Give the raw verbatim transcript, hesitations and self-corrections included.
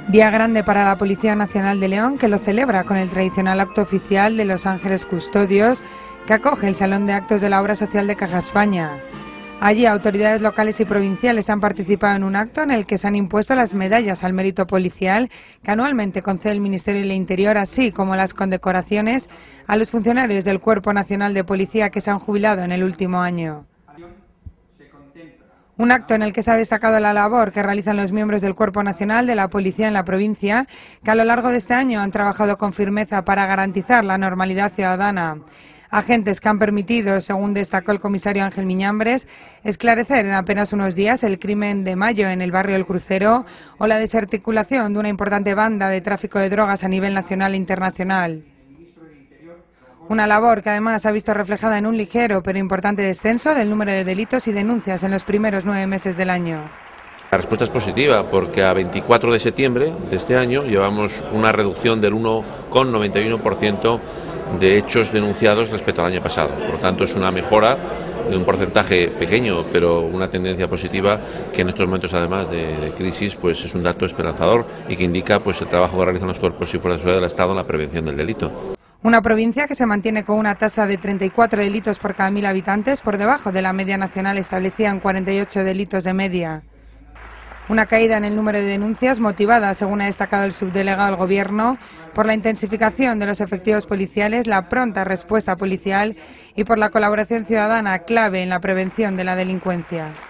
Día grande para la Policía Nacional de León, que lo celebra con el tradicional acto oficial de Los Ángeles Custodios, que acoge el Salón de Actos de la Obra Social de Caja España. Allí, autoridades locales y provinciales han participado en un acto en el que se han impuesto las medallas al mérito policial que anualmente concede el Ministerio del Interior, así como las condecoraciones a los funcionarios del Cuerpo Nacional de Policía que se han jubilado en el último año. Un acto en el que se ha destacado la labor que realizan los miembros del Cuerpo Nacional de la Policía en la provincia, que a lo largo de este año han trabajado con firmeza para garantizar la normalidad ciudadana. Agentes que han permitido, según destacó el comisario Ángel Miñambres, esclarecer en apenas unos días el crimen de Mayo en el barrio El Crucero o la desarticulación de una importante banda de tráfico de drogas a nivel nacional e internacional. Una labor que además ha visto reflejada en un ligero pero importante descenso del número de delitos y denuncias en los primeros nueve meses del año. La respuesta es positiva porque a veinticuatro de septiembre de este año llevamos una reducción del uno coma noventa y uno por ciento de hechos denunciados respecto al año pasado. Por lo tanto, es una mejora de un porcentaje pequeño, pero una tendencia positiva que en estos momentos, además de, de crisis, pues es un dato esperanzador y que indica pues el trabajo que realizan los cuerpos y fuerzas de seguridad del Estado en la prevención del delito. Una provincia que se mantiene con una tasa de treinta y cuatro delitos por cada mil habitantes, por debajo de la media nacional establecida en cuarenta y ocho delitos de media. Una caída en el número de denuncias motivada, según ha destacado el subdelegado del Gobierno, por la intensificación de los efectivos policiales, la pronta respuesta policial y por la colaboración ciudadana clave en la prevención de la delincuencia.